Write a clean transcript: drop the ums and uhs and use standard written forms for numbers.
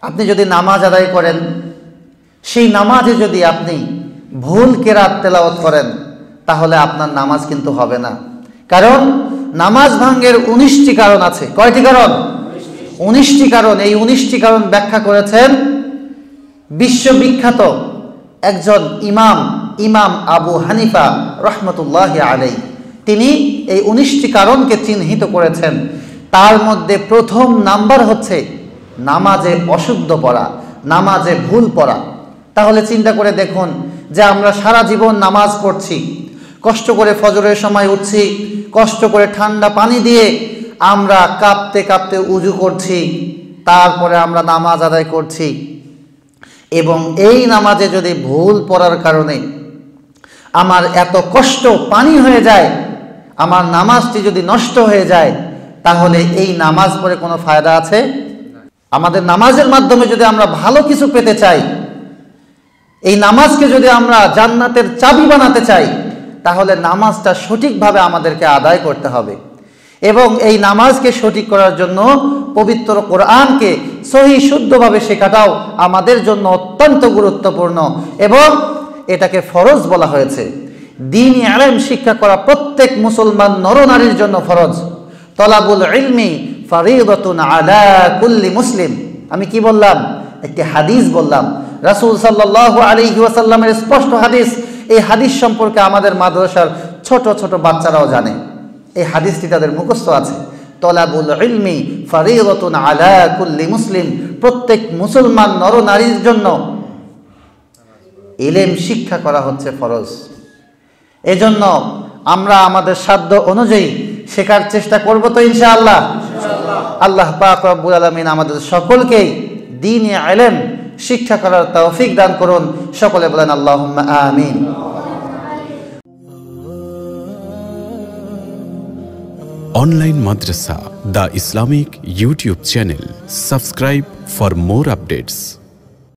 আপনি যদি নামাজ আদায় করেন, সেই নামাজে যদি আপনি ভুল কেরাত তেলাওয়াত করেন, তাহলে আপনার নামাজ কিন্তু হবে না। কারণ নামাজ ভাঙ্গের 19টি কারণ আছে। কয়টি কারণ? 19টি কারণ। এই 19টি কারণ ব্যাখ্যা করেছেন বিশ্ববিখ্যাত একজন ইমাম আবু হানিফা রহমতুল্লাহি আলাইহি। তিনি এই 19টি কারণকে চিহ্নিত করেছেন। তার মধ্যে প্রথম নাম্বার হচ্ছে নামাজে অশুদ্ধ পড়া, নামাজে ভুল পড়া। তাহলে চিন্তা করে দেখুন যে আমরা সারা জীবন নামাজ পড়ছি, কষ্ট করে ফজরের সময় উঠছি, কষ্ট করে ঠান্ডা পানি দিয়ে আমরা কাঁপতে কাঁপতে উজু করছি, তারপরে আমরা নামাজ আদায় করছি, এবং এই নামাজে যদি ভুল পড়ার কারণে আমার এত কষ্ট পানি হয়ে যায়, আমার নামাজটি যদি নষ্ট হয়ে যায়, তাহলে এই নামাজ পড়ে কোনো ফায়দা আছে? আমাদের নামাজের মাধ্যমে যদি আমরা ভালো কিছু পেতে চাই, এই নামাজকে যদি আমরা জান্নাতের চাবি বানাতে চাই, তাহলে নামাজটা সঠিকভাবে আমাদেরকে আদায় করতে হবে। এবং এই নামাজকে সঠিক করার জন্য পবিত্র কোরআনকে সহি শুদ্ধভাবে শেখাটাও আমাদের জন্য অত্যন্ত গুরুত্বপূর্ণ, এবং এটাকে ফরজ বলা হয়েছে। দ্বীনি ইলম শিক্ষা করা প্রত্যেক মুসলমান নরনারীর জন্য ফরজ। তলাবুল ইলমি ফারিদাতুন আলা কুল্লি মুসলিম। আমি কি বললাম? একটি হাদিস বললাম, রাসূল সাল্লাল্লাহু আলাইহি ওয়াসাল্লামের স্পষ্ট হাদিস। এই হাদিস সম্পর্কে আমাদের মাদ্রাসার ছোট ছোট বাচ্চারাও জানে, এই হাদিসটি তাদের মুখস্থ আছে। তলাবুল ইলমি ফারিদাতুন আলা কুল্লি মুসলিম। প্রত্যেক মুসলমান নরনারীর জন্য ইলম শিক্ষা করা হচ্ছে ফরজ। এজন্য আমরা আমাদের সাধ্য অনুযায়ী শেখার চেষ্টা করব তো ইনশাআল্লাহ। আল্লাহ পাক রব্বুল আলামিন আমাদের সকলকেই দ্বীনি ইলম শিক্ষা করার তৌফিক দান করুন। সকলে বলেন আল্লাহুম্মা আমিন। Online Madrasa, the Islamic YouTube channel. Subscribe for more updates.